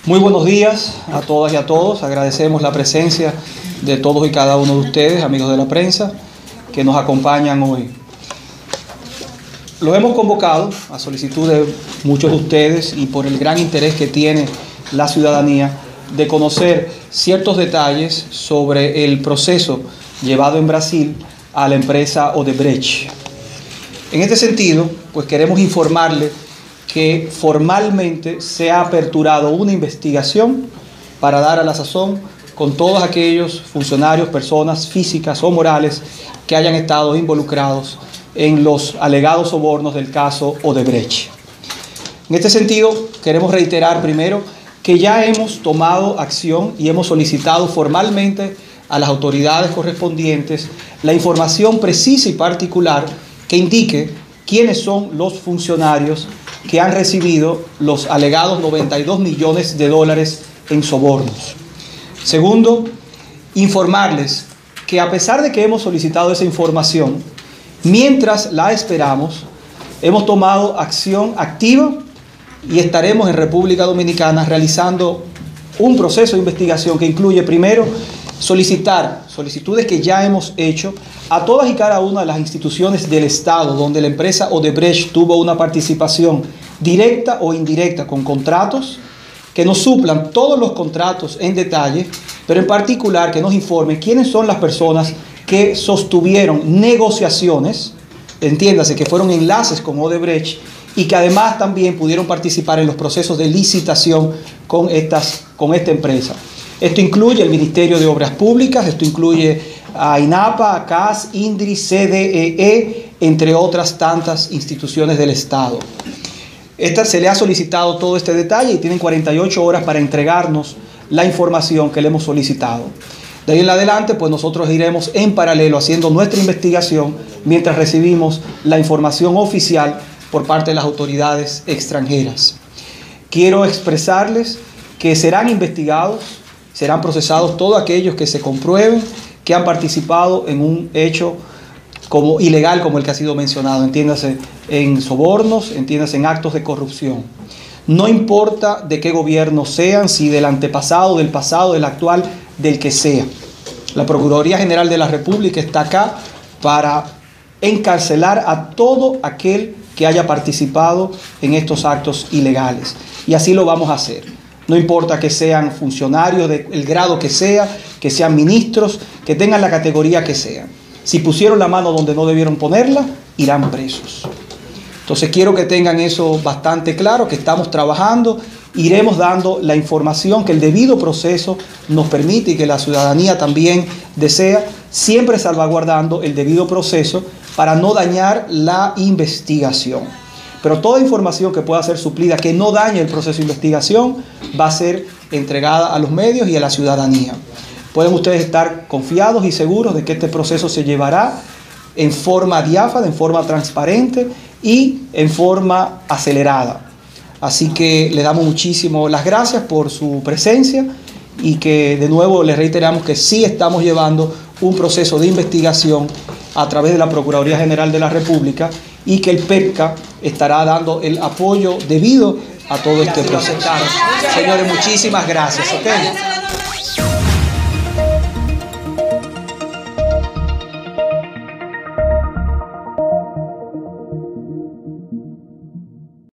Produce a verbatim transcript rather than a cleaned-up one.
Muy buenos días a todas y a todos. Agradecemos la presencia de todos y cada uno de ustedes, amigos de la prensa, que nos acompañan hoy. Lo hemos convocado a solicitud de muchos de ustedes y por el gran interés que tiene la ciudadanía de conocer ciertos detalles sobre el proceso llevado en Brasil a la empresa Odebrecht. En este sentido, pues queremos informarle que formalmente se ha aperturado una investigación para dar a la sazón con todos aquellos funcionarios, personas físicas o morales que hayan estado involucrados en los alegados sobornos del caso Odebrecht. En este sentido, queremos reiterar primero que ya hemos tomado acción y hemos solicitado formalmente a las autoridades correspondientes la información precisa y particular que indique quiénes son los funcionarios que han recibido los alegados noventa y dos millones de dólares en sobornos. Segundo, informarles que a pesar de que hemos solicitado esa información, mientras la esperamos, hemos tomado acción activa y estaremos en República Dominicana realizando un proceso de investigación que incluye primero solicitar solicitudes que ya hemos hecho a todas y cada una de las instituciones del Estado donde la empresa Odebrecht tuvo una participación directa o indirecta con contratos, que nos suplan todos los contratos en detalle, pero en particular que nos informen quiénes son las personas que sostuvieron negociaciones, entiéndase que fueron enlaces con Odebrecht y que además también pudieron participar en los procesos de licitación con, estas, con esta empresa. Esto incluye el Ministerio de Obras Públicas, esto incluye a INAPA, a C A S, INDRI, C D E E, entre otras tantas instituciones del Estado. Esta se le ha solicitado todo este detalle y tienen cuarenta y ocho horas para entregarnos la información que le hemos solicitado. De ahí en adelante, pues nosotros iremos en paralelo haciendo nuestra investigación mientras recibimos la información oficial por parte de las autoridades extranjeras. Quiero expresarles que serán investigados, serán procesados todos aquellos que se comprueben que han participado en un hecho como ilegal como el que ha sido mencionado, entiéndase en sobornos, entiéndase en actos de corrupción. No importa de qué gobierno sean, si del antepasado, del pasado, del actual, del que sea. La Procuraduría General de la República está acá para encarcelar a todo aquel que haya participado en estos actos ilegales. Y así lo vamos a hacer. No importa que sean funcionarios del grado que sea, que sean ministros, que tengan la categoría que sean. Si pusieron la mano donde no debieron ponerla, irán presos. Entonces quiero que tengan eso bastante claro, que estamos trabajando, iremos dando la información que el debido proceso nos permite y que la ciudadanía también desea, siempre salvaguardando el debido proceso para no dañar la investigación. Pero toda información que pueda ser suplida, que no dañe el proceso de investigación, va a ser entregada a los medios y a la ciudadanía. Pueden ustedes estar confiados y seguros de que este proceso se llevará en forma diáfana, en forma transparente y en forma acelerada. Así que le damos muchísimas las gracias por su presencia y que de nuevo les reiteramos que sí estamos llevando un proceso de investigación a través de la Procuraduría General de la República y que el PEPCA estará dando el apoyo debido a todo este proceso. Señores, muchísimas gracias. ¿Okay?